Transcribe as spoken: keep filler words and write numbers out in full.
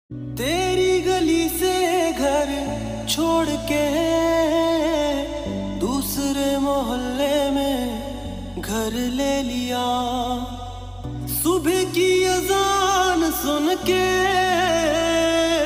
तेरी गली से घर छोड़ के दूसरे मोहल्ले में घर ले लिया। सुबह की अजान सुन के